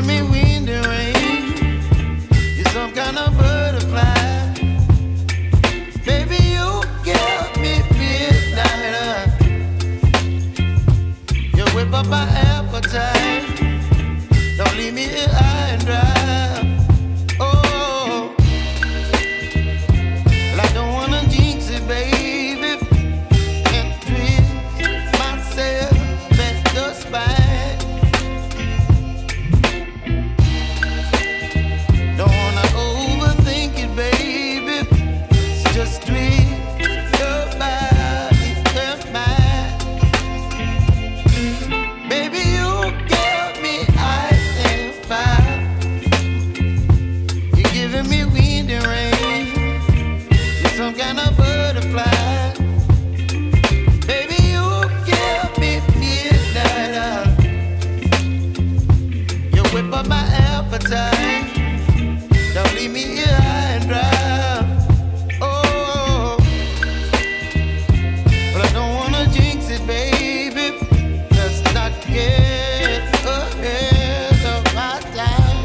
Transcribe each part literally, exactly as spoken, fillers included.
giving me wind and rain. You're some kind of butterfly. Baby, you give me midnight. You whip up my appetite. Don't leave me here high and dry. Oh, well, I don't wanna jinx it, baby, and twist myself at the spine. Don't wanna overthink it, baby. It's just twist your body and mine. Baby, you give me ice and fire. You're giving me wind and rain. You're some kind of butterfly. Baby, you give me midnight. You whip up my appetite. Don't leave me here high and dry. Oh, but I don't wanna jinx it, baby. Let's not get ahead of my time.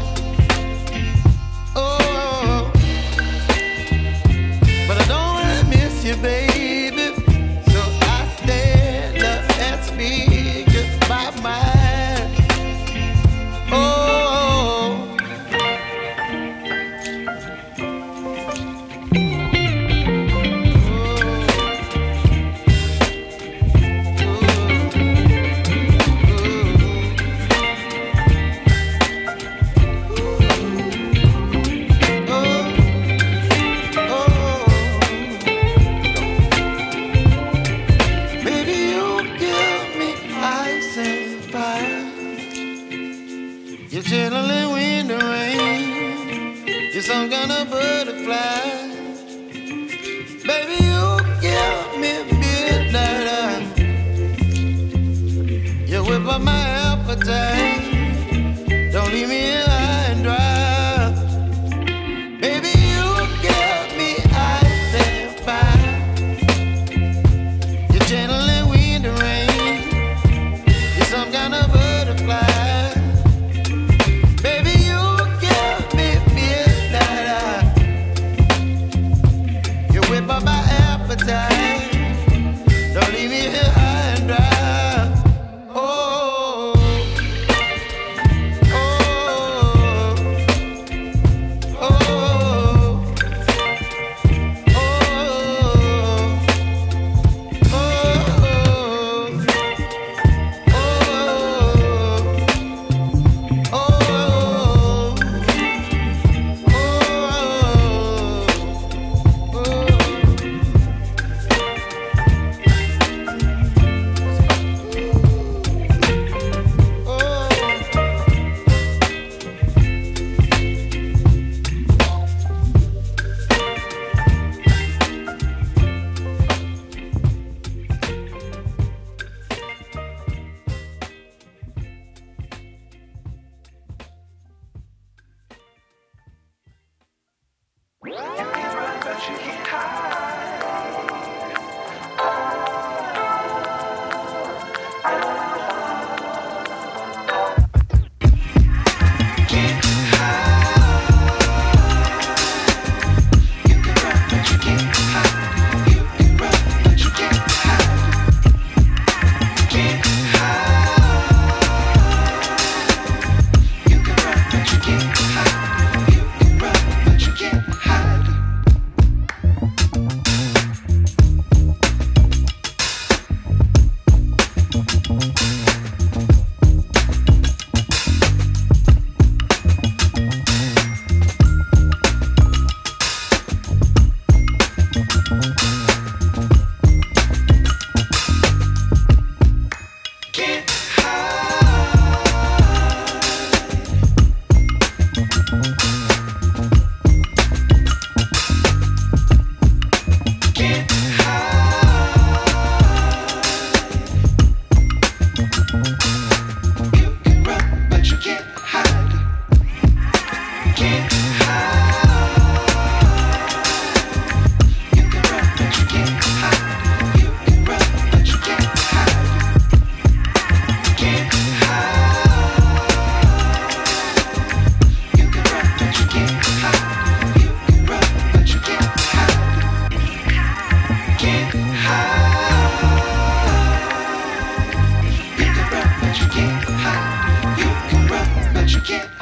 Oh, but I don't wanna miss you, baby. So I stand up and speak just my mind. Oh. You're chilling wind and rain. You're some kind of butterfly. Baby, you give me midnight. You whip up my appetite. Don't leave me here high and dry. Baby, you give me ice and fire. You're channeling wind and rain. You're some kind of butterfly. Don't leave me here high and dry. Oh, oh, oh, oh, can't